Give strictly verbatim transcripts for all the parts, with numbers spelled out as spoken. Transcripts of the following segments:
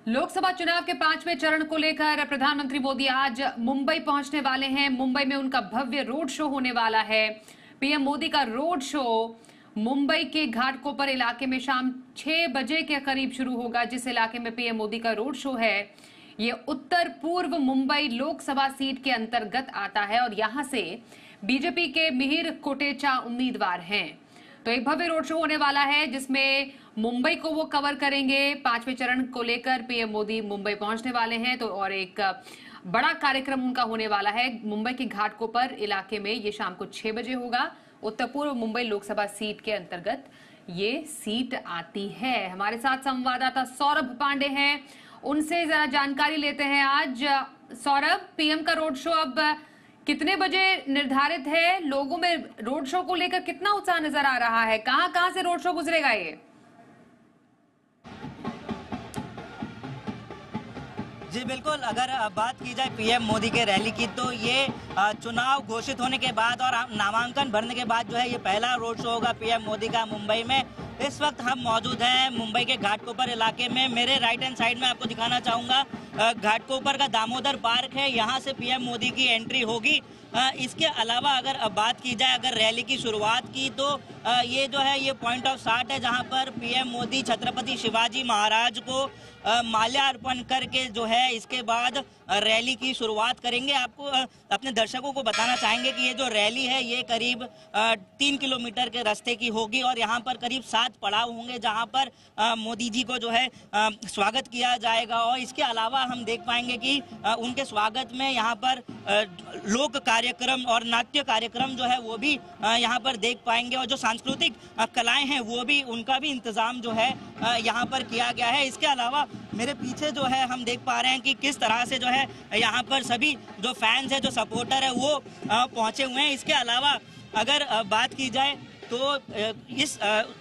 लोकसभा चुनाव के पांचवें चरण को लेकर प्रधानमंत्री मोदी आज मुंबई पहुंचने वाले हैं। मुंबई में उनका भव्य रोड शो होने वाला है। पीएम मोदी का रोड शो मुंबई के घाटकोपर इलाके में शाम छह बजे के करीब शुरू होगा। जिस इलाके में पीएम मोदी का रोड शो है ये उत्तर पूर्व मुंबई लोकसभा सीट के अंतर्गत आता है और यहां से बीजेपी के मिहिर कोटेचा उम्मीदवार हैं। तो एक भव्य रोड शो होने वाला है जिसमें मुंबई को वो कवर करेंगे। पांचवें चरण को लेकर पीएम मोदी मुंबई पहुंचने वाले हैं तो और एक बड़ा कार्यक्रम उनका होने वाला है मुंबई के घाटकोपर इलाके में। ये शाम को छह बजे होगा। उत्तर पूर्व मुंबई लोकसभा सीट के अंतर्गत ये सीट आती है। हमारे साथ संवाददाता सौरभ पांडे हैं, उनसे जरा जानकारी लेते हैं। आज सौरभ, पीएम का रोड शो अब कितने बजे निर्धारित है? लोगों में रोड शो को लेकर कितना उत्साह नजर आ रहा है? कहां कहां से रोड शो गुजरेगा ये? जी बिल्कुल, अगर बात की जाए पीएम मोदी के रैली की तो ये चुनाव घोषित होने के बाद और नामांकन भरने के बाद जो है ये पहला रोड शो होगा पीएम मोदी का मुंबई में। इस वक्त हम मौजूद हैं मुंबई के घाटकोपर इलाके में। मेरे राइट हैंड साइड में आपको दिखाना चाहूँगा घाटकोपर का दामोदर पार्क है, यहाँ से पीएम मोदी की एंट्री होगी। इसके अलावा अगर बात की जाए अगर रैली की शुरुआत की तो ये जो है ये पॉइंट ऑफ स्टार्ट है जहाँ पर पीएम मोदी छत्रपति शिवाजी महाराज को माल्यार्पण करके जो है इसके बाद रैली की शुरुआत करेंगे। आपको अपने दर्शकों को बताना चाहेंगे कि ये जो रैली है ये करीब तीन किलोमीटर के रास्ते की होगी और यहाँ पर करीब सात पड़ाव होंगे जहाँ पर मोदी जी को जो है स्वागत किया जाएगा। और इसके अलावा हम देख पाएंगे कि उनके स्वागत में यहाँ पर लोक कार्यक्रम और नाट्य कार्यक्रम जो है वो भी यहाँ पर देख पाएंगे और जो सांस्कृतिक कलाएं हैं वो भी उनका भी इंतजाम जो है यहाँ पर किया गया है। इसके अलावा मेरे पीछे जो है हम देख पा रहे हैं कि किस तरह से जो है यहाँ पर सभी जो फैंस है जो सपोर्टर है वो पहुँचे हुए हैं। इसके अलावा अगर बात की जाए तो इस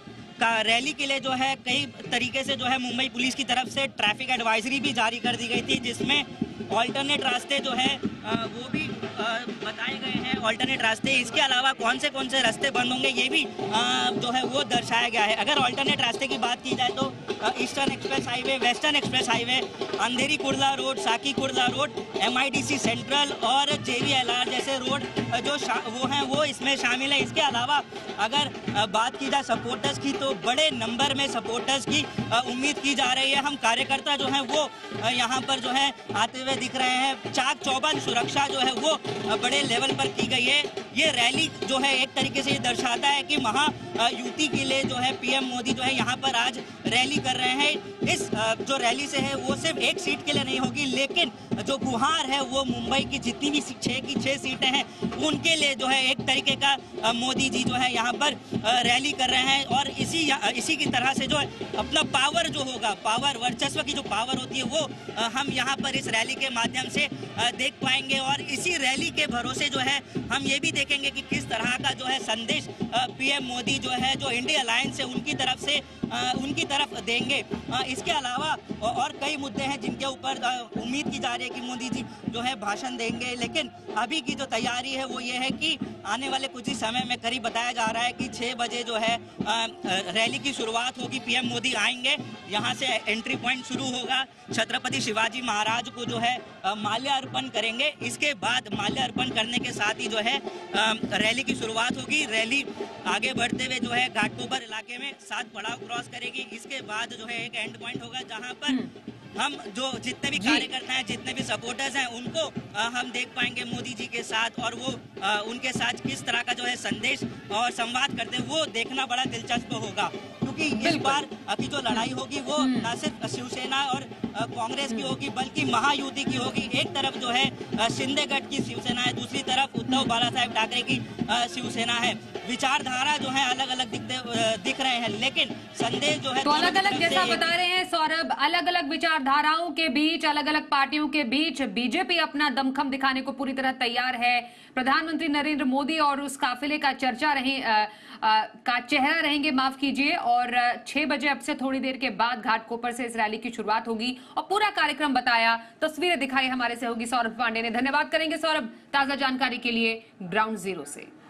का रैली के लिए जो है कई तरीके से जो है मुंबई पुलिस की तरफ से ट्रैफिक एडवाइजरी भी जारी कर दी गई थी जिसमें ऑल्टरनेट रास्ते जो है वो भी बताए गए हैं, ऑल्टरनेट रास्ते। इसके अलावा कौन से कौन से रास्ते बंद होंगे ये भी जो है वो दर्शाया गया है। अगर ऑल्टरनेट रास्ते की बात की जाए तो eastern express highway, western express highway, Andheri Kurla road, Saki Kurla road, MIDC central और जेवीएलआर जैसे रोड जो वो हैं वो इसमें शामिल है। इसके अलावा अगर बात की जाए सपोर्टर्स की तो बड़े नंबर में सपोर्टर्स की उम्मीद की जा रही है। हम कार्यकर्ता जो हैं वो यहाँ पर जो है आते हुए दिख रहे हैं। चाक चौबंद सुरक्षा जो है वो बड़े लेवल पर की गई है। ये रैली जो है एक तरीके से ये दर्शाता है कि महा युति के लिए जो है पीएम मोदी जो है यहाँ पर आज रैली कर रहे हैं। इस जो रैली से है वो सिर्फ एक सीट के लिए नहीं होगी लेकिन जो गुहार है वो मुंबई की जितनी भी छः की छः सीटें हैं उनके लिए जो है एक तरीके का मोदी जी जो है यहाँ पर रैली कर रहे हैं। और इसी इसी की तरह से जो है अपना पावर जो होगा, पावर वर्चस्व की जो पावर होती है वो हम यहाँ पर इस रैली के माध्यम से देख पाएंगे। और इसी रैली के भरोसे जो है हम ये भी देखेंगे कि किस तरह का जो है संदेश पीएम मोदी जो है जो इंडिया अलायंस है उनकी तरफ से उनकी तरफ देंगे। इसके अलावा और कई मुद्दे हैं जिनके ऊपर उम्मीद की जा रही है कि मोदी जी जो है भाषण देंगे। लेकिन अभी की जो तैयारी है वो ये है कि आने वाले कुछ ही समय में करीब बताया जा रहा है कि छः बजे जो है रैली की शुरुआत होगी। पीएम मोदी आएंगे, यहाँ से एंट्री पॉइंट शुरू होगा, छत्रपति शिवाजी महाराज को जो है माल्यार्पण करेंगे। इसके बाद माल्यार्पण करने के साथ ही जो है रैली की शुरुआत होगी। रैली आगे बढ़ते हुए जो है घाटकोपर इलाके में सात पड़ाव क्रॉस करेगी। इसके बाद जो है एक एंड पॉइंट होगा जहाँ पर हम जो जितने भी कार्यकर्ता हैं, जितने भी सपोर्टर्स हैं उनको आ, हम देख पाएंगे मोदी जी के साथ और वो आ, उनके साथ किस तरह का जो है संदेश और संवाद करते हैं वो देखना बड़ा दिलचस्प होगा। क्योंकि इस बार की जो लड़ाई होगी वो न सिर्फ शिवसेना और कांग्रेस की होगी बल्कि महायुति की होगी। एक तरफ जो है शिंदे गठ की शिवसेना है, दूसरी तरफ उद्धव बाला साहेब ठाकरे की शिवसेना है। विचारधारा जो है अलग अलग दिखते दिख रहे हैं लेकिन संदेश जो है तो अलग अलग जैसा बता रहे हैं सौरभ, अलग अलग विचारधाराओं के बीच, अलग अलग पार्टियों के बीच बीजेपी अपना दमखम दिखाने को पूरी तरह तैयार है। प्रधानमंत्री नरेंद्र मोदी और उस काफिले का चर्चा रहे आ, आ, का चेहरा रहेंगे, माफ कीजिए। और छह बजे अब से थोड़ी देर के बाद घाटकोपर से इस रैली की शुरुआत होगी और पूरा कार्यक्रम बताया, तस्वीरें दिखाई हमारे सहयोगी सौरभ पांडे ने। धन्यवाद करेंगे सौरभ ताजा जानकारी के लिए ग्राउंड जीरो से।